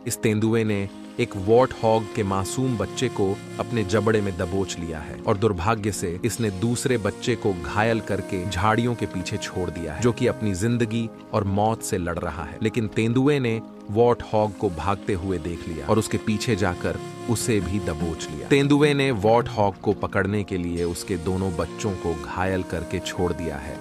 इस तेंदुए ने एक वॉर्ट हॉग के मासूम बच्चे को अपने जबड़े में दबोच लिया है और दुर्भाग्य से इसने दूसरे बच्चे को घायल करके झाड़ियों के पीछे छोड़ दिया है, जो कि अपनी जिंदगी और मौत से लड़ रहा है। लेकिन तेंदुए ने वॉर्ट हॉग को भागते हुए देख लिया और उसके पीछे जाकर उसे भी दबोच लिया। तेंदुए ने वॉर्ट हॉग को पकड़ने के लिए उसके दोनों बच्चों को घायल करके छोड़ दिया है।